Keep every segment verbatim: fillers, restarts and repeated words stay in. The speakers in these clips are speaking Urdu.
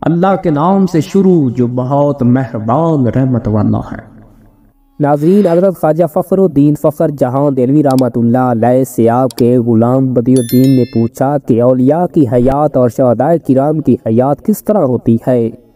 اللہ کے نام سے شروع جو بہت مہربان رحمت والا ہے۔ ناظرین، حضرت خواجہ فخر الدین فخر جہاں دہلوی رحمۃ اللہ علیہ سے آپ کے غلام بدیع الدین نے پوچھا کہ اولیاء کی حیات اور شہداء کرام کی حیات کس طرح ہوتی ہے۔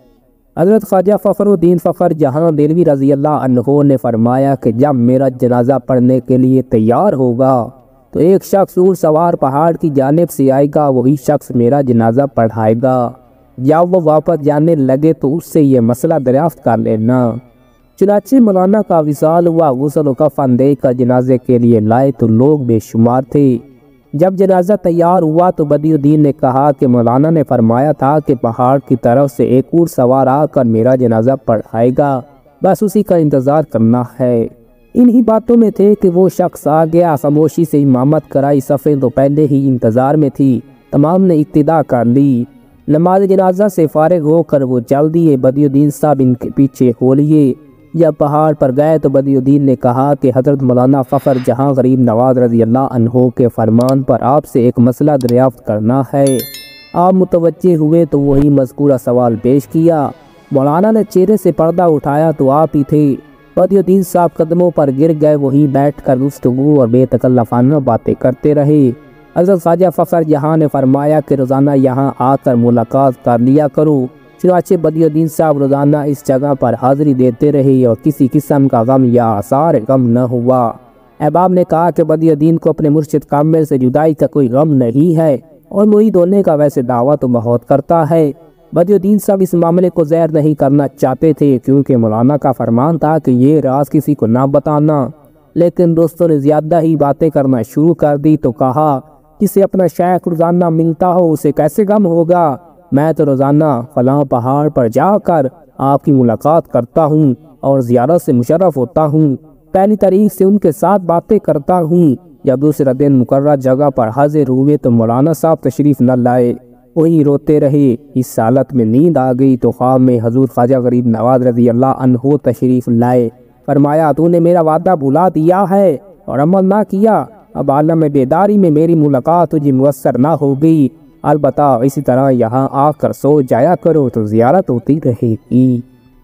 حضرت خواجہ فخر الدین فخر جہاں دہلوی رضی اللہ عنہ نے فرمایا کہ جب میرا جنازہ پڑھنے کے لیے تیار ہوگا تو ایک شخص اونٹ سوار پہاڑ کی جانب سے آئے گا، وہی شخص میرا جنازہ پڑھائے گا۔ جب وہ واپس جانے لگے تو اس سے یہ مسئلہ دریافت کر لینا۔ چنانچہ مولانا کا وصال ہوا، غسل و کفن دے کر جنازے کے لیے لائے تو لوگ بے شمار تھے۔ جب جنازہ تیار ہوا تو بدیع الدین نے کہا کہ مولانا نے فرمایا تھا کہ پہاڑ کی طرف سے ایک اونٹ سوار آ کر میرا جنازہ پڑھائے گا، بس اسی کا انتظار کرنا ہے۔ انہی باتوں میں تھے کہ وہ شخص آ گیا، خاموشی سے امامت کرائی، صفیں تو پہلے ہی انتظار میں تھی، تمام نے ابتدا کر لی۔ نماز جنازہ سے فارغ ہو کر وہ چل دیے، بدیع الدین صاحب ان کے پیچھے ہو لیے۔ جب پہاڑ پر گئے تو بدیع الدین نے کہا کہ حضرت مولانا فخر جہاں غریب نواز رضی اللہ عنہ کے فرمان پر آپ سے ایک مسئلہ دریافت کرنا ہے۔ آپ متوجہ ہوئے تو وہی مذکورہ سوال پیش کیا۔ مولانا نے چہرے سے پردہ اٹھایا تو آپ ہی تھے۔ بدیع الدین صاحب قدموں پر گر گئے، وہیں بیٹھ کر گفتگو اور بے تکلفانہ باتیں کرتے رہے۔ حضرت خواجہ فخر جہاں نے فرمایا کہ روزانہ یہاں آ کر ملاقات کر لیا کرو۔ چنانچہ بدیع الدین صاحب روزانہ اس جگہ پر حاضری دیتے رہے اور کسی قسم کا غم یا آثار غم نہ ہوا۔ احباب نے کہا کہ بدیع الدین کو اپنے مرشد کامل سے جدائی کا کوئی غم نہیں ہے اور مرید ہونے کا ویسے دعویٰ تو بہت کرتا ہے۔ بدیع الدین صاحب اس معاملے کو ظاہر نہیں کرنا چاہتے تھے کیونکہ مولانا کا فرمان تھا کہ یہ راز کسی کو نہ بتانا، لیکن دوستوں نے زیادہ ہی باتیں کرنا شروع کر دی تو کہا جسے اپنا شیخ روزانہ ملتا ہو اسے کیسے غم ہوگا؟ میں تو روزانہ فلاں پہاڑ پر جا کر آپ کی ملاقات کرتا ہوں اور زیارت سے مشرف ہوتا ہوں، پہلی تاریخ سے ان کے ساتھ باتیں کرتا ہوں۔ جب دوسرا دن مقررہ جگہ پر حاضر ہوئے تو مولانا صاحب تشریف نہ لائے، وہیں روتے رہے۔ اس حالت میں نیند آ گئی تو خواب میں حضور خواجہ غریب نواز رضی اللہ عنہ تشریف لائے۔ فرمایا تو نے میرا وعدہ بھلا دیا ہے اور عمل نہ کیا، اب عالم بیداری میں میری ملاقات تجھے میسر نہ ہوگی، البتہ اسی طرح یہاں آ کر سو جایا کرو تو زیارت ہوتی رہے گی۔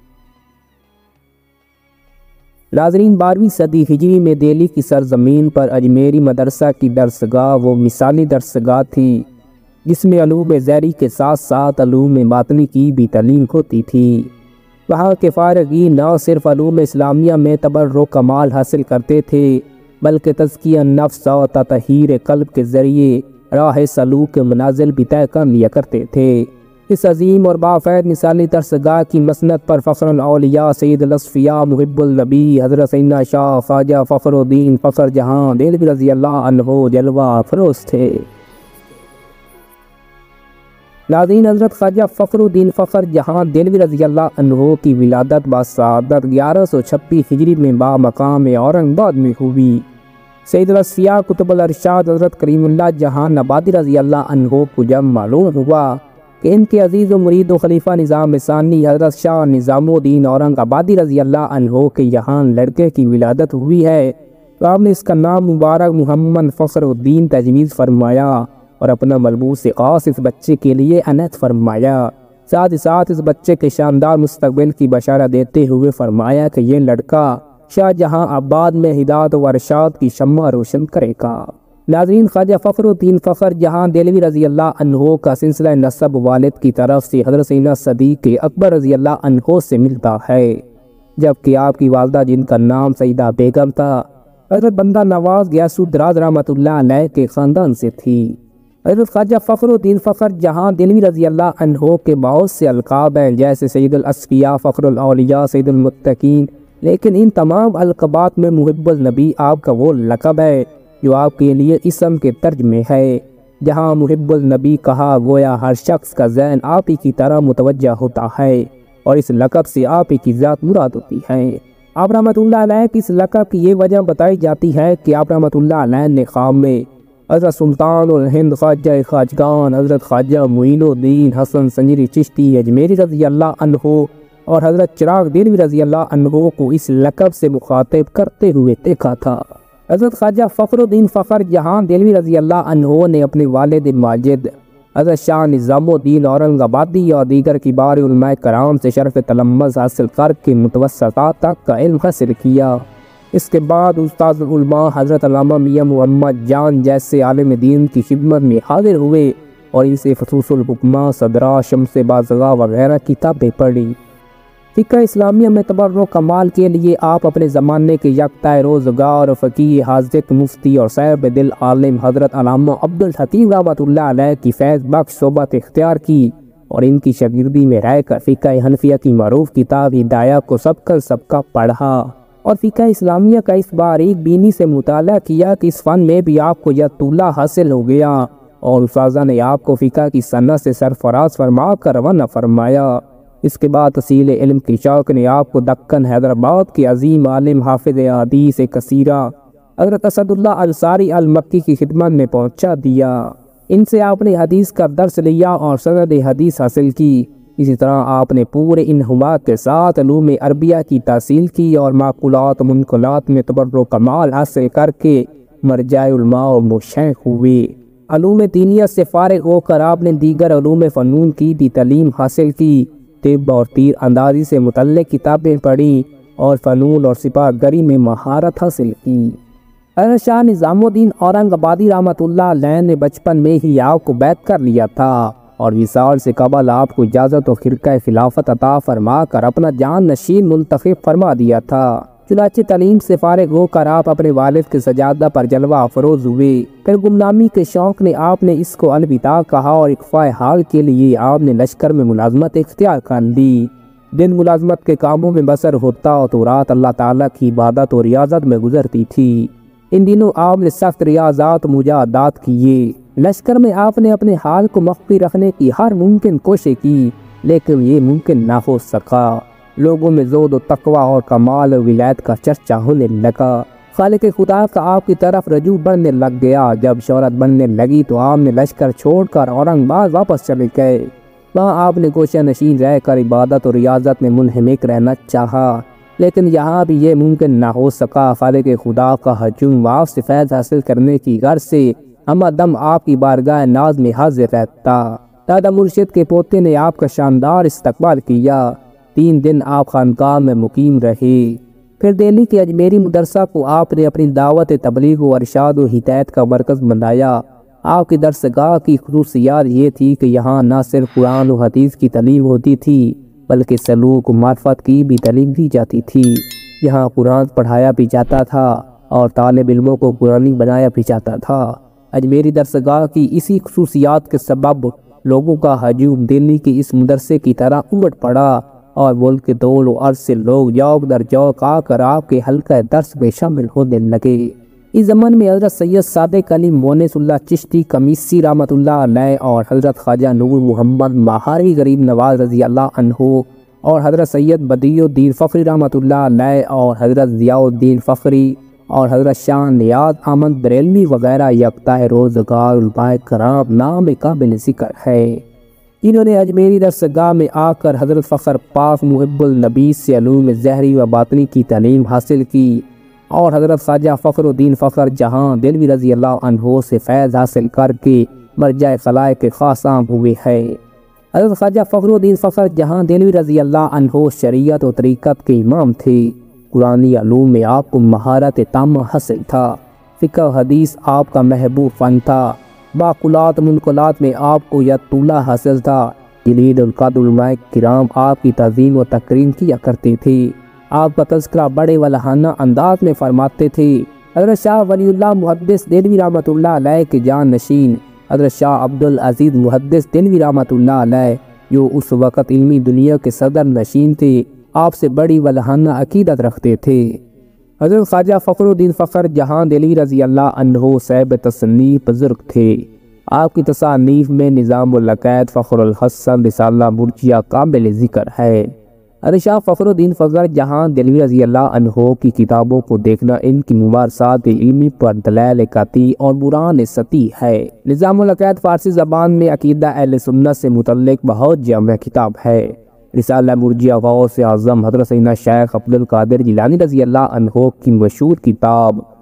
ناظرین، بارہویں صدی ہجری میں دہلی کی سرزمین پر اجمیری مدرسہ کی درسگاہ وہ مثالی درسگاہ تھی جس میں علوم ظاہری کے ساتھ ساتھ علوم باطنی کی بھی تعلیم ہوتی تھی۔ وہاں کے فارغین نہ صرف علوم اسلامیہ میں تبرک کمال حاصل کرتے تھے بلکہ تزکیہ نفس اور تطہیر قلب کے ذریعے راہ سلوک کے منازل بھی طے کر لیا کرتے تھے۔ اس عظیم اور بافید مثالی درسگاہ کی مسند پر فخر الاولیاء سید الاصفیاء محب النبی حضرت سیدنا شاہ خواجہ فخر الدین فخر جہاں دہلوی رضی اللہ عنہ جلوہ افروز تھے۔ ناظرین، حضرت خواجہ فخر الدین فخر جہاں دہلوی رضی اللہ عنہ کی ولادت باسعادت گیارہ سو چھبیس ہجری میں با مقام اورنگ آباد میں ہوئی۔ سید الاصفیاء قطب الارشاد حضرت کریم اللہ جہاں نبادی رضی اللہ عنہ کو جب معلوم ہوا کہ ان کے عزیز و مرید و خلیفہ نظام ثانی حضرت شاہ نظام الدین اورنگ آبادی رضی اللہ عنہ کے یہاں لڑکے کی ولادت ہوئی ہے تو آپ نے اس کا نام مبارک محمد فخر الدین تجویز فرمایا اور اپنا ملبوس خاص اس بچے کے لیے عنایت فرمایا۔ ساتھ ہی ساتھ اس بچے کے شاندار مستقبل کی بشارت دیتے ہوئے فرمایا کہ یہ لڑکا شاہ جہاں آباد میں ہدایت و ارشاد کی شمع روشن کرے گا۔ ناظرین، خواجہ فخر الدین فخر جہاں دہلوی رضی اللہ عنہ کا سلسلہ نسب والد کی طرف سے حضرت سیدنا صدیق اکبر رضی اللہ عنہ سے ملتا ہے، جبکہ آپ کی والدہ جن کا نام سیدہ بیگم تھا حضرت بندہ نواز غیاث الدراز رحمۃ اللہ علیہ کے خاندان سے تھی۔ حضرت خواجہ فخر الدین فخر جہاں دہلوی رضی اللہ عنہ کے بہت سے القاب ہیں جیسے سید الاصفیاء، فخر الاولیاء، سید المتقین، لیکن ان تمام القابات میں محب النبی آپ کا وہ لقب ہے جو آپ کے لیے اسم کے درج میں ہے۔ جہاں محب النبی کہا گویا ہر شخص کا ذہن آپ ہی کی طرح متوجہ ہوتا ہے اور اس لقب سے آپ ہی کی ذات مراد ہوتی ہے۔ آپ رحمۃ اللہ علیہ کی اس لقب کی یہ وجہ بتائی جاتی ہے کہ آپ رحمۃ اللہ علیہ نے خواب میں حضرت سلطان الہند خواجہ خواجگان حضرت خواجہ معین الدین حسن سنجری چشتی اجمیری رضی اللہ عنہ اور حضرت چراغ دہلوی رضی اللہ عنہ کو اس لقب سے مخاطب کرتے ہوئے دیکھا تھا۔ حضرت خواجہ فخر الدین فخر جہاں دہلوی رضی اللہ عنہ نے اپنے والد ماجد حضرت شاہ نظام الدین اورنگ آبادی اور دیگر کبار علماء کرام سے شرف تلمذ حاصل کر کے متوسطات تک کا علم حاصل کیا۔ اس کے بعد استاد العلماء حضرت علامہ میاں محمد جان جیسے عالم دین کی خدمت میں حاضر ہوئے اور ان سے فصوص الحکمہ، صدرہ، شمس بازغہ وغیرہ کتابیں پڑھی۔ فقہ اسلامیہ میں تبرک کمال کے لیے آپ اپنے زمانے کے یکتا روزگار فقیہ حاذق مفتی اور صاحب دل عالم حضرت علامہ عبدالحکیم رحمۃ اللہ علیہ کی فیض بخش صحبت اختیار کی اور ان کی شاگردی میں رہ کر فقہ حنفیہ کی معروف کتاب ہدایہ کو سب کا سب کا پڑھا اور فقہ اسلامیہ کا اس باریک بینی سے مطالعہ کیا کہ اس فن میں بھی آپ کو یت اللہ حاصل ہو گیا اور اساتذہ نے آپ کو فقہ کی صنعت سے سرفراز فرما کر روانہ فرمایا۔ اس کے بعد تحصیل علم کی شوق نے آپ کو دکن حیدرآباد کے عظیم عالم حافظ حدیث کثیرہ حضرت اسد اللہ انصاری المکی کی خدمت میں پہنچا دیا۔ ان سے آپ نے حدیث کا درس لیا اور سند حدیث حاصل کی۔ اسی طرح آپ نے پورے انہماک کے ساتھ علوم عربیہ کی تحصیل کی اور معقولات و منقولات میں تبرک کمال حاصل کر کے مرجع علماء اور مشیخ ہوئے۔ علوم دینیت سے فارغ ہو کر آپ نے دیگر علوم فنون کی بھی تعلیم حاصل کی، طب اور تیر اندازی سے متعلق کتابیں پڑھی اور فنون اور سپاہ گری میں مہارت حاصل کی۔ حضرت شاہ نظام الدین اورنگ آبادی رحمۃ اللہ علیہ نے بچپن میں ہی آپ کو بیعت کر لیا تھا اور وصال سے قبل آپ کو اجازت و خرقہ خلافت عطا فرما کر اپنا جان نشین منتخب فرما دیا تھا۔ چنانچہ تعلیم سے فارغ ہو کر آپ اپنے والد کے سجادہ پر جلوہ افروز ہوئے۔ پھر گمنامی کے شوق نے آپ نے اس کو الوداع کہا اور اخفاء حال کے لیے آپ نے لشکر میں ملازمت اختیار کر لی۔ دن ملازمت کے کاموں میں بسر ہوتا تو رات اللہ تعالیٰ کی عبادت اور ریاضت میں گزرتی تھی۔ ان دنوں آپ نے سخت ریاضات و مجاہدات کیے۔ لشکر میں آپ نے اپنے حال کو مخفی رکھنے کی ہر ممکن کوشش کی لیکن یہ ممکن نہ ہو سکا۔ لوگوں میں زہد و تقوی اور کمال و ولایت کا چرچا ہونے لگا۔ خالق خدا کا آپ کی طرف رجوع بڑھنے لگ گیا۔ جب شہرت بننے لگی تو آپ نے لشکر چھوڑ کر اورنگ آباد واپس چلے گئے۔ وہاں آپ نے گوشہ نشین رہ کر عبادت اور ریاضت میں منہمک رہنا چاہا لیکن یہاں بھی یہ ممکن نہ ہو سکا۔ خالق خدا کا ہجوم آپ سے فیض حاصل کرنے کی غرض سے ہمہ دم آپ کی بارگاہ ناز میں حاضر رہتا۔ دادا مرشد کے پوتے نے آپ کا شاندار استقبال کیا۔ تین دن آپ خانقاہ میں مقیم رہے۔ پھر دہلی کے اجمیری مدرسہ کو آپ نے اپنی دعوت تبلیغ و ارشاد و ہدایت کا مرکز بنایا۔ آپ کی درسگاہ کی خصوصیات یہ تھی کہ یہاں نہ صرف قرآن و حدیث کی تعلیم ہوتی تھی بلکہ سلوک و معرفت کی بھی تعلیم دی جاتی تھی۔ یہاں قرآن پڑھایا بھی جاتا تھا اور طالب علموں کو قرآنی بنایا بھی جاتا تھا۔ اجمیری درسگاہ کی اسی خصوصیات کے سبب لوگوں کا ہجوم دہلی کے اس مدرسے کی طرح امٹ پڑا اور ملک کے دول و عرض سے لوگ جوک در جوک آ کر آپ کے حلقہ درس میں شامل ہونے لگے۔ اس زمانے میں حضرت سید صادق علی مونس اللہ چشتی قمیصی رحمۃ اللہ علیہ اور حضرت خواجہ نور محمد ماہاری غریب نواز رضی اللہ عنہ اور حضرت سید بدیع الدین فخری رحمۃ اللہ علیہ اور حضرت ضیاء الدین فخری اور حضرت شاہ نیاز احمد بریلوی وغیرہ یکتا روزگار علماء کرام نام قابل ذکر ہے۔ انہوں نے اجمیری درسگاہ میں آ کر حضرت فخر پاک محب النبی سے علوم ظاہری و باطنی کی تعلیم حاصل کی اور حضرت خواجہ فخر الدین فخر جہاں دہلوی رضی اللہ عنہ سے فیض حاصل کر کے مرجع خلائق خاصاں ہوئے ہے۔ حضرت خواجہ فخر الدین فخر جہاں دہلوی رضی اللہ عنہ شریعت و طریقت کے امام تھے۔ قرآنی علوم میں آپ کو مہارت تامہ حاصل تھا۔ فقہ و حدیث آپ کا محبوب فن تھا۔ باقولات منقولات میں آپ کو یتولہ حاصل تھا۔ جلیل القدر علماء کرام آپ کی تعظیم و تکریم کیا کرتے تھے۔ آپ کا تذکرہ بڑے ولہانہ انداز میں فرماتے تھے۔ حضرت شاہ ولی اللہ محدث دہلوی رحمۃ اللہ علیہ کے جان نشین حضرت شاہ عبدالعزیز محدث دہلوی رحمۃ اللہ علیہ جو اس وقت علمی دنیا کے صدر نشین تھے آپ سے بڑی ولہانہ عقیدت رکھتے تھے۔ حضرت خواجہ فخر الدین فخر جہاں دہلوی رضی اللہ عنہ صاحب تصنیف بزرگ تھے۔ آپ کی تصانیف میں نظام العقائد فخر الحسن رسالہ مرجیہ قابل ذکر ہے۔ حضرت شاہ فخر الدین فخر جہاں دہلوی رضی اللہ عنہ کی کتابوں کو دیکھنا ان کی مبارزات علمی پر دلائل قطعی اور برہان سطحی ہے۔ نظام العقائد فارسی زبان میں عقیدہ اہل سنت سے متعلق بہت جامع کتاب ہے۔ رسالہ مرجیہ غوث اعظم حضرت سیدنا شیخ عبدالقادر جیلانی رضی اللہ عنہ کی مشہور کتاب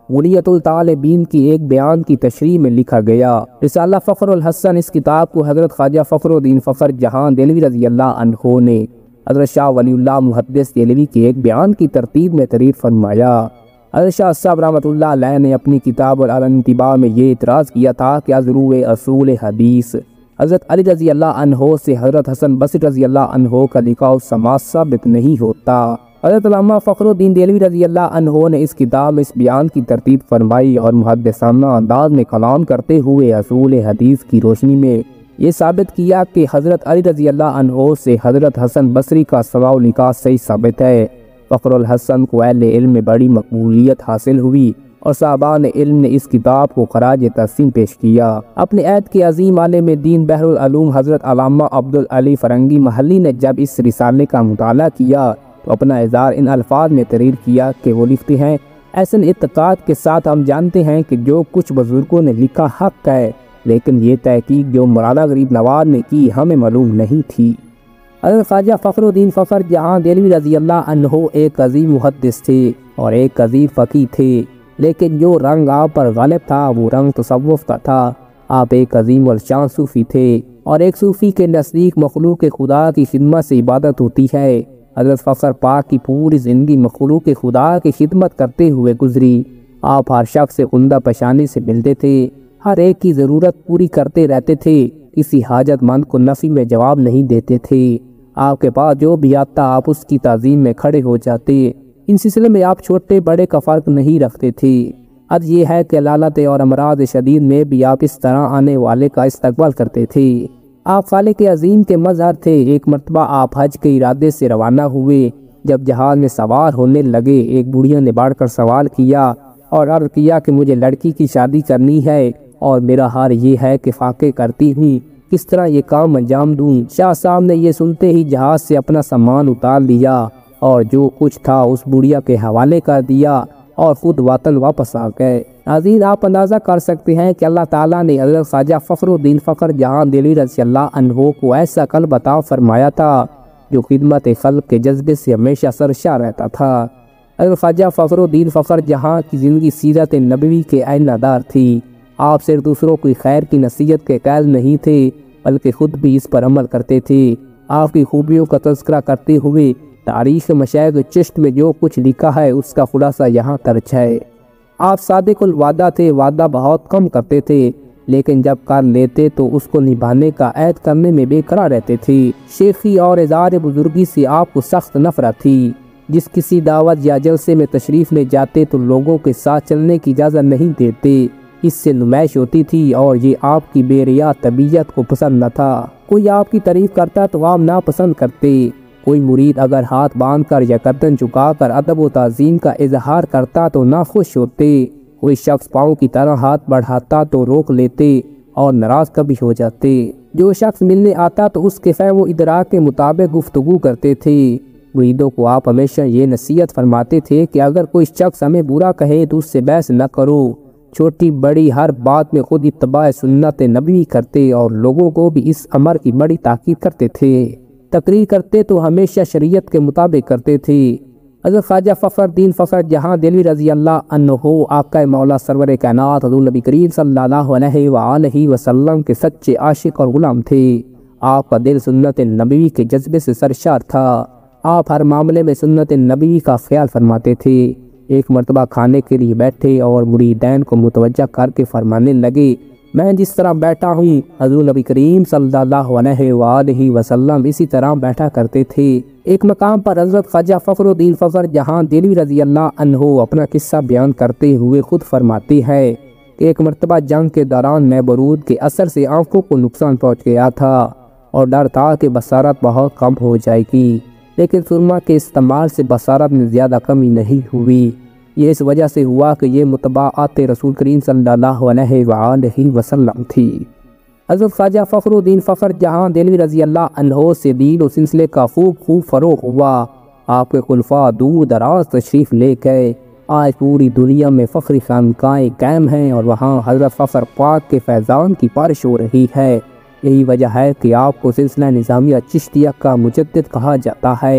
غنیۃ الطالبین کی ایک بیان کی تشریح میں لکھا گیا۔ رسالہ فخر الحسن، اس کتاب کو حضرت خواجہ فخر الدین فخر جہاں دہلوی رضی اللہ عنہ نے حضرت شاہ ولی اللہ محدث دہلوی کے ایک بیان کی ترتیب میں تحریر فرمایا۔ حضرت شاہ صاحب رحمۃ اللہ علیہ نے اپنی کتاب الانتباہ میں یہ اعتراض کیا تھا کہ عذرو اصول حدیث حضرت علی رضی اللہ عنہ سے حضرت حسن بصری رضی اللہ عنہ کا لکھا سماع ثابت نہیں ہوتا۔ حضرت علامہ فخر الدین دہلوی رضی اللہ عنہ نے اس کتاب میں اس بیان کی ترتیب فرمائی اور محدثانہ انداز میں کلام کرتے ہوئے اصول حدیث کی روشنی میں یہ ثابت کیا کہ حضرت علی رضی اللہ عنہ سے حضرت حسن بصری کا سماع و لقاء صحیح ثابت ہے۔ فخر الحسن کو اہل علم میں بڑی مقبولیت حاصل ہوئی اور صاحبان علم نے اس کتاب کو خراج تحسین پیش کیا۔ اپنے عہد کے عظیم عالم دین بحر العلوم حضرت علامہ عبدالعلی فرنگی محلی نے جب اس رسالے کا مطالعہ کیا تو اپنا اظہار ان الفاظ میں تحریر کیا کہ وہ لکھتے ہیں، ایسن اعتقاد کے ساتھ ہم جانتے ہیں کہ جو کچھ بزرگوں نے لکھا حق ہے، لیکن یہ تحقیق جو مولانا غریب نواز نے کی ہمیں معلوم نہیں تھی۔ حضرت خواجہ فخر الدین فخر جہاں دہلوی رضی اللہ عنہ ایک عظیم محدث تھے اور ایک عظیم فقیہ تھے، لیکن جو رنگ آپ پر غالب تھا وہ رنگ تصوف کا تھا۔ آپ ایک عظیم الشان صوفی تھے اور ایک صوفی کے نزدیک مخلوق خدا کی خدمت سے عبادت ہوتی ہے۔ حضرت فخر پاک کی پوری زندگی مخلوق خدا کی خدمت کرتے ہوئے گزری۔ آپ ہر شخص سے عمدہ پیشانی سے ملتے تھے، ہر ایک کی ضرورت پوری کرتے رہتے تھے، کسی حاجت مند کو نفی میں جواب نہیں دیتے تھے۔ آپ کے پاس جو بھی آتا آپ اس کی تعظیم میں کھڑے ہو جاتے۔ ان سلسلے میں آپ چھوٹے بڑے کا فرق نہیں رکھتے تھے۔ اب یہ ہے کہ لالت اور امراض شدید میں بھی آپ اس طرح آنے والے کا استقبال کرتے تھے۔ آپ خالق عظیم کے مظہر تھے۔ ایک مرتبہ آپ حج کے ارادے سے روانہ ہوئے۔ جب جہاز میں سوار ہونے لگے، ایک بوڑھیا نے بڑھ کر سوال کیا اور عرض کیا کہ مجھے لڑکی کی شادی کرنی ہے اور میرا حال یہ ہے کہ فاقے کرتی ہوں، کس طرح یہ کام انجام دوں؟ شاہ صاحب نے یہ سنتے ہی جہاز سے اپنا سامان اتار لیا اور جو کچھ تھا اس بوڑھیا کے حوالے کر دیا اور خود وطن واپس آ گئے۔ ناظرین، آپ اندازہ کر سکتے ہیں کہ اللہ تعالیٰ نے حضرت خواجہ فخر الدین فخر جہاں دہلوی رضی اللہ عنہ کو ایسا قلب عطا فرمایا تھا جو خدمت خلق کے جذبے سے ہمیشہ سرشار رہتا تھا۔ حضرت خواجہ فخر الدین فخر جہاں کی زندگی سیرت نبوی کے آئینہ دار تھی۔ آپ صرف دوسروں کی خیر کی نصیحت کے قائل نہیں تھے بلکہ خود بھی اس پر عمل کرتے تھے۔ آپ کی خوبیوں کا تذکرہ کرتے ہوئے تاریخ مشائخ چشت میں جو کچھ لکھا ہے اس کا خلاصہ یہاں درج ہے۔ آپ صادق الوعدہ تھے، وعدہ بہت کم کرتے تھے، لیکن جب کر لیتے تو اس کو نبھانے کا عہد کرنے میں بے قرار رہتے تھے۔ شیخی اور اظہار بزرگی سے آپ کو سخت نفرت تھی۔ جس کسی دعوت یا جلسے میں تشریف لے جاتے تو لوگوں کے ساتھ چلنے کی اجازت نہیں دیتے، اس سے نمائش ہوتی تھی اور یہ آپ کی بے ریا طبیعت کو پسند نہ تھا۔ کوئی آپ کی تعریف کرتا تو آپ ناپسند کرتے، کوئی مرید اگر ہاتھ باندھ کر یا گردن جھکا کر ادب و تعظیم کا اظہار کرتا تو ناخوش ہوتے، کوئی شخص پاؤں کی طرح ہاتھ بڑھاتا تو روک لیتے اور ناراض کبھی ہو جاتے۔ جو شخص ملنے آتا تو اس کے فہم و ادراک کے مطابق گفتگو کرتے تھے۔ مریدوں کو آپ ہمیشہ یہ نصیحت فرماتے تھے کہ اگر کوئی شخص ہمیں برا کہے تو اس سے بحث نہ کرو، چھوٹی بڑی ہر بات میں خود اتباع سنت نبوی کرتے اور لوگوں کو بھی اس امر کی بڑی تاکید کرتے تھے۔ تقریر کرتے تو ہمیشہ شریعت کے مطابق کرتے تھے۔ حضرت خواجہ فخر الدین فخر جہاں دہلوی رضی اللہ عنہ آقا مولا سرور کائنات حضور نبی کریم صلی اللہ علیہ وآلہ وسلم کے سچے عاشق اور غلام تھے۔ آپ کا دل سنت نبوی کے جذبے سے سرشار تھا۔ آپ ہر معاملے میں سنت نبوی کا خیال فرماتے تھے۔ ایک مرتبہ کھانے کے لیے بیٹھے اور مریدین کو متوجہ کر کے فرمانے لگے، میں جس طرح بیٹھا ہوں حضور نبی کریم صلی اللہ علیہ وآلہ وسلم اسی طرح بیٹھا کرتے تھے۔ ایک مقام پر حضرت خواجہ فخر الدین فخر جہاں دہلوی رضی اللہ عنہ اپنا قصہ بیان کرتے ہوئے خود فرماتے ہیں کہ ایک مرتبہ جنگ کے دوران میں برود کے اثر سے آنکھوں کو نقصان پہنچ گیا تھا اور ڈر تھا کہ بصارت بہت کم ہو جائے گی، لیکن سرما کے استعمال سے بصارت میں زیادہ کمی نہیں ہوئی۔ یہ اس وجہ سے ہوا کہ یہ متبعات رسول کریم صلی اللہ علیہ وآلہ وسلم تھی۔ حضرت خواجہ فخر الدین فخر جہاں دہلوی رضی اللہ عنہ سے دین و سلسلے کا خوب خوب فروغ ہوا۔ آپ کے خلفاء دور دراز تشریف لے گئے۔ آج پوری دنیا میں فخری خانقاہیں قائم ہیں اور وہاں حضرت فخر پاک کے فیضان کی بارش ہو رہی ہے۔ یہی وجہ ہے کہ آپ کو سلسلہ نظامیہ چشتیہ کا مجدد کہا جاتا ہے۔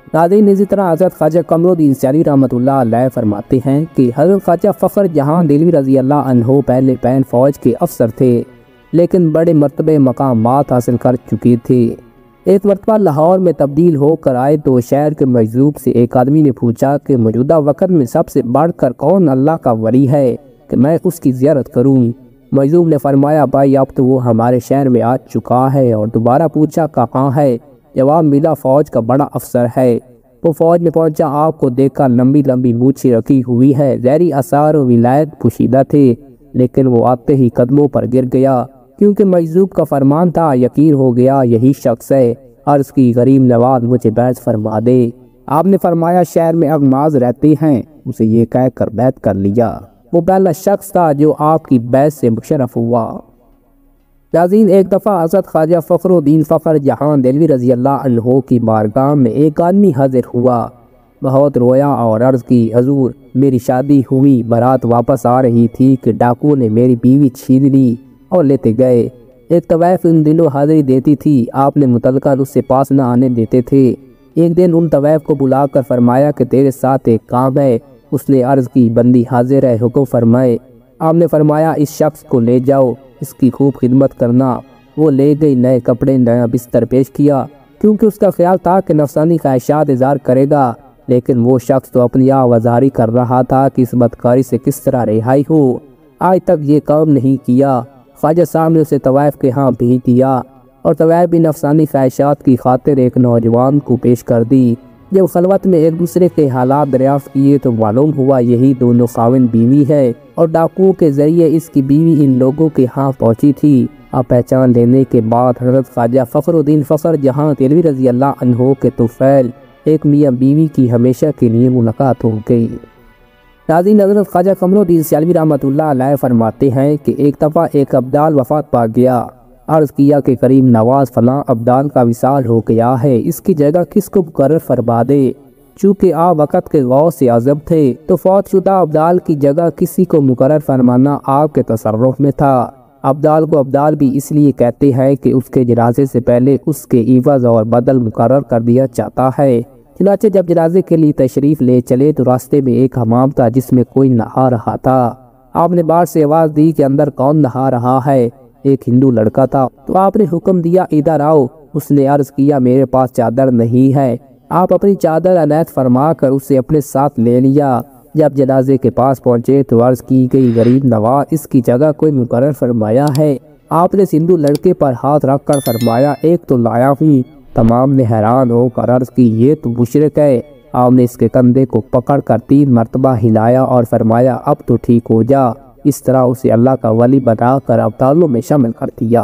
ناظرین اسی طرح حضرت خواجہ قمر الدین سیالوی رحمۃ اللہ علیہ فرماتے ہیں کہ حضرت خواجہ فخر جہاں دہلوی رضی اللہ عنہ پہلے پین فوج کے افسر تھے لیکن بڑے مرتبے مقامات حاصل کر چکے تھے۔ ایک مرتبہ لاہور میں تبدیل ہو کر آئے تو شہر کے مجذوب سے ایک آدمی نے پوچھا کہ موجودہ وقت میں سب سے بڑھ کر کون اللہ کا ولی ہے کہ میں اس کی زیارت کروں؟ مجذوب نے فرمایا بھائی اب تو وہ ہمارے شہر میں آ چکا ہے، اور دوبارہ پوچھا کہاں ہے؟ جواب ملا فوج کا بڑا افسر ہے۔ وہ فوج میں پہنچا، آپ کو دیکھا لمبی لمبی مونچھیں رکھی ہوئی ہے، زہری آثار و ولایت پوشیدہ تھے، لیکن وہ آتے ہی قدموں پر گر گیا کیونکہ مجذوب کا فرمان تھا، یقین ہو گیا یہی شخص ہے۔ عرض کی غریب نواز مجھے بیعت فرما دے۔ آپ نے فرمایا شہر میں اغماض رہتے ہیں، اسے یہ کہہ کر بیعت کر لیا۔ وہ پہلا شخص تھا جو آپ کی بیعت سے مشرف ہوا۔ ناظرین ایک دفعہ حضرت خواجہ فخر الدین فخر جہاں دہلوی رضی اللہ عنہ کی بارگاہ میں ایک آدمی حاضر ہوا، بہت رویا اور عرض کی حضور میری شادی ہوئی، بارات واپس آ رہی تھی کہ ڈاکو نے میری بیوی چھین لی اور لیتے گئے۔ ایک طوائف ان دنوں حاضری دیتی تھی، آپ نے متعلقہ اس سے پاس نہ آنے دیتے تھے۔ ایک دن ان طوائف کو بلا کر فرمایا کہ تیرے ساتھ ایک کام ہے۔ اس نے عرض کی بندی حاضر ہے، حکم فرمائے۔ آپ نے فرمایا اس شخص کو لے جاؤ، اس کی خوب خدمت کرنا۔ وہ لے گئی، نئے کپڑے نیا بستر پیش کیا کیونکہ اس کا خیال تھا کہ نفسانی خواہشات اظہار کرے گا، لیکن وہ شخص تو اپنی آوازاری کر رہا تھا کہ اس بدکاری سے کس طرح رہائی ہو۔ آج تک یہ کام نہیں کیا۔ خواجہ صاحب نے اسے طوائف کے ہاں بھیج دیا اور طوائف بھی نفسانی خواہشات کی خاطر ایک نوجوان کو پیش کر دی۔ جب خلوت میں ایک دوسرے کے حالات دریافت کیے تو معلوم ہوا یہی دونوں خاوند بیوی ہے، اور ڈاکوؤں کے ذریعے اس کی بیوی ان لوگوں کے ہاں پہنچی تھی۔ اب پہچان لینے کے بعد حضرت خواجہ فخر الدین فخر جہاں دہلوی رضی اللہ عنہ کے طفیل ایک میاں بیوی کی ہمیشہ کے لیے ملاقات ہو گئی۔ ناظرین حضرت خواجہ قمر الدین سیالوی رحمۃ اللہ علیہ فرماتے ہیں کہ ایک دفعہ ایک ابدال وفات پا گیا۔ عرض کیا کہ کریم نواز فلاں ابدال کا وصال ہو گیا ہے، اس کی جگہ کس کو مقرر فرما دے۔ چونکہ آپ وقت کے غوث اعظم تھے تو فوت شدہ ابدال کی جگہ کسی کو مقرر فرمانا آپ کے تصرف میں تھا۔ ابدال کو ابدال بھی اس لیے کہتے ہیں کہ اس کے جنازے سے پہلے اس کے عوض اور بدل مقرر کر دیا جاتا ہے۔ چنانچہ جب جنازے کے لیے تشریف لے چلے تو راستے میں ایک حمام تھا جس میں کوئی نہا رہا تھا۔ آپ نے باہر سے آواز دی کہ اندر کون نہا رہا ہے؟ ایک ہندو لڑکا تھا، تو آپ نے حکم دیا ادھر آؤ۔ اس نے عرض کیا میرے پاس چادر نہیں ہے۔ آپ اپنی چادر عنایت فرما کر اسے اپنے ساتھ لے لیا۔ جب جنازے کے پاس پہنچے تو عرض کی گئی غریب نواز اس کی جگہ کوئی مقرر فرمایا ہے؟ آپ نے ہندو لڑکے پر ہاتھ رکھ کر فرمایا ایک تو لایا ہوں۔ تمام نے حیران ہو کر عرض کی یہ تو مشرک ہے۔ آپ نے اس کے کندھے کو پکڑ کر تین مرتبہ ہلایا اور فرمایا اب تو ٹھیک ہو جا۔ اس طرح اسے اللہ کا ولی بنا کر ابدالوں میں شامل کر دیا۔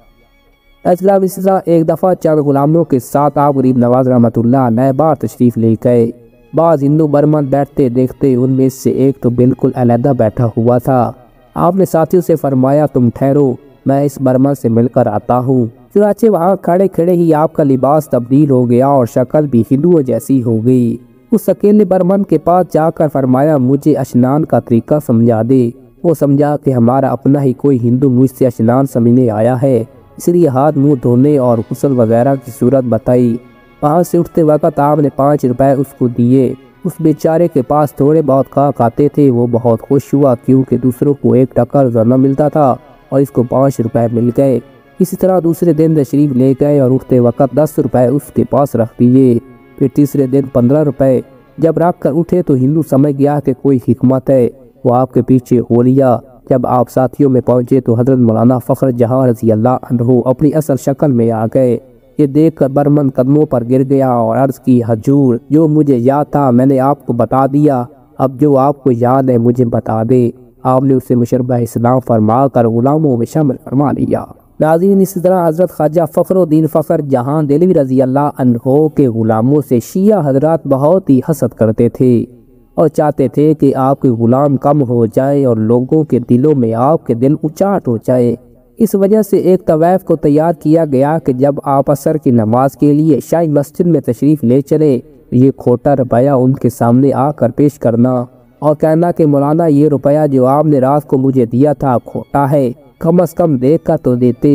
اسی طرح ایک دفعہ چند غلاموں کے ساتھ آپ غریب نواز رحمۃ اللہ علیہ بار تشریف لے گئے۔ بعض ہندو برمن بیٹھتے دیکھتے ان میں سے ایک تو بالکل علیحدہ بیٹھا ہوا تھا۔ آپ نے ساتھیوں سے فرمایا تم ٹھہرو، میں اس برمن سے مل کر آتا ہوں۔ چنانچہ وہاں کھڑے کھڑے ہی آپ کا لباس تبدیل ہو گیا اور شکل بھی ہندوؤں جیسی ہو گئی۔ اس اکیلے برمن کے پاس جا کر فرمایا مجھے اشنان کا طریقہ سمجھا دے۔ وہ سمجھا کہ ہمارا اپنا ہی کوئی ہندو مجھ سے اشنان سمجھنے آیا ہے، اس لیے ہاتھ منہ دھونے اور غسل وغیرہ کی صورت بتائی۔ وہاں سے اٹھتے وقت آپ نے پانچ روپے اس کو دیے۔ اس بیچارے کے پاس تھوڑے بہت کھاک آتے تھے۔ وہ بہت خوش ہوا کیونکہ دوسروں کو ایک ٹکا روزانہ ملتا تھا اور اس کو پانچ روپے مل گئے۔ اسی طرح دوسرے دن تشریف لے گئے اور اٹھتے وقت دس روپے اس کے پاس رکھ دیے۔ پھر تیسرے دن پندرہ روپے۔ جب رکھ کر اٹھے تو ہندو سمجھ گیا کہ کوئی حکمت ہے، وہ آپ کے پیچھے ہو لیا۔ جب آپ ساتھیوں میں پہنچے تو حضرت مولانا فخر جہاں رضی اللہ عنہ اپنی اصل شکل میں آ گئے۔ یہ دیکھ کر برمن قدموں پر گر گیا اور عرض کی حضور جو مجھے یاد تھا میں نے آپ کو بتا دیا، اب جو آپ کو یاد ہے مجھے بتا دے۔ آپ نے اسے مشربہ اسلام فرما کر غلاموں میں شامل فرما لیا۔ ناظرین اسی طرح حضرت خواجہ فخر الدین فخر جہاں دہلوی رضی اللہ عنہ کے غلاموں سے شیعہ حضرات بہت ہی حسد کرتے تھے اور چاہتے تھے کہ آپ کے غلام کم ہو جائے اور لوگوں کے دلوں میں آپ کے دل اچاٹ ہو جائے۔ اس وجہ سے ایک طوائف کو تیار کیا گیا کہ جب آپ عصر کی نماز کے لیے شاہی مسجد میں تشریف لے چلے یہ کھوٹا روپیہ ان کے سامنے آ کر پیش کرنا اور کہنا کہ مولانا یہ روپیہ جو آپ نے رات کو مجھے دیا تھا کھوٹا ہے، کم از کم دیکھ کر تو دیتے۔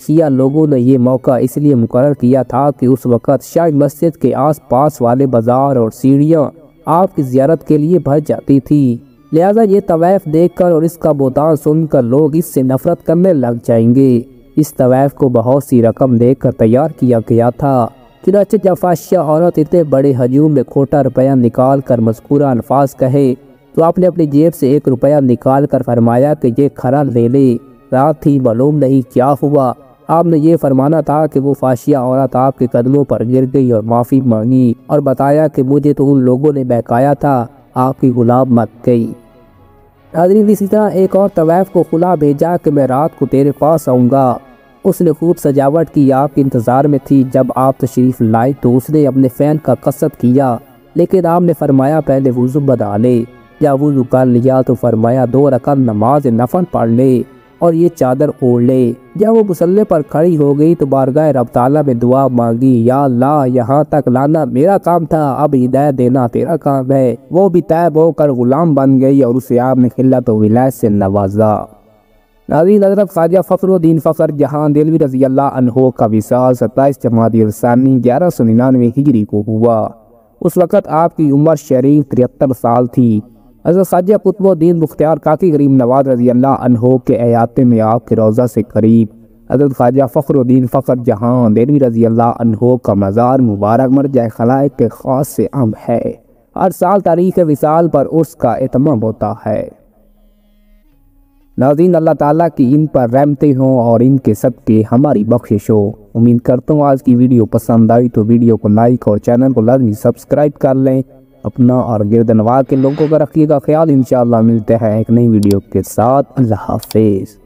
شیعہ لوگوں نے یہ موقع اس لیے مقرر کیا تھا کہ اس وقت شاہی مسجد کے آس پاس والے بازار اور سیڑھیاں آپ کی زیارت کے لیے بھر جاتی تھی، لہذا یہ طواف دیکھ کر اور اس کا بہتان سن کر لوگ اس سے نفرت کرنے لگ جائیں گے۔ اس طواف کو بہت سی رقم دے کر تیار کیا گیا تھا، چنانچہ جب فحشہ عورت اتنے بڑے ہجوم میں کھوٹا روپیہ نکال کر مذکورہ الفاظ کہے تو آپ نے اپنی جیب سے ایک روپیہ نکال کر فرمایا کہ یہ کھرا لے لے، رات تھی معلوم نہیں کیا ہوا۔ آپ نے یہ فرمانا تھا کہ وہ فحشیہ عورت آپ کے قدموں پر گر گئی اور معافی مانگی اور بتایا کہ مجھے تو ان لوگوں نے بہکایا تھا، آپ کی غلام مت گئی۔ ناظرین، اسی طرح ایک اور طواف کو خلا بھیجا کہ میں رات کو تیرے پاس آؤں گا۔ اس نے خوب سجاوٹ کی، آپ کے انتظار میں تھی۔ جب آپ تشریف لائے تو اس نے اپنے فین کا قصد کیا، لیکن آپ نے فرمایا پہلے وضو بنا لے۔ یا وضو کر لیا تو فرمایا دو رکعت نماز نفل پڑھ لے اور یہ چادر اوڑھ لے۔ جب وہ مصلی پر کھڑی ہو گئی تو بارگاہ رب تعالیٰ میں دعا مانگی، یا اللہ یہاں تک لانا میرا کام تھا، اب ہدایت دینا تیرا کام ہے۔ وہ بھی تائب ہو کر غلام بن گئی اور اسے آپ نے خلت و ولایت سے نوازا۔ ناظرین، حضرت خواجہ فخر الدین فخر جہاں دہلوی رضی اللہ عنہ کا وصال ستائیس جمادی الثانی گیارہ سو ننانوے ہجری کو ہوا۔ اس وقت آپ کی عمر شریف تریہتر سال تھی۔ حضرت خواجہ قطب الدین بختیار کاکی غریب نواز رضی اللہ عنہ کے احاطے میں آپ کے روضہ سے قریب حضرت خواجہ فخر الدین فخر جہاں دہلوی رضی اللہ عنہ کا مزار مبارک مرجع خلائق کے خاص سے اہم ہے۔ ہر سال تاریخ وصال پر اس کا اہتمام ہوتا ہے۔ ناظرین، اللہ تعالیٰ کی ان پر رحمتیں ہوں اور ان کے صدقے ہماری بخشش ہو۔ امید کرتا ہوں آج کی ویڈیو پسند آئی تو ویڈیو کو لائک اور چینل کو لازمی سبسکرائب کر لیں۔ اپنا اور گرد نواح کے لوگوں کا رکھیے گا خیال۔ انشاءاللہ ملتے ہیں ایک نئی ویڈیو کے ساتھ۔ اللہ حافظ۔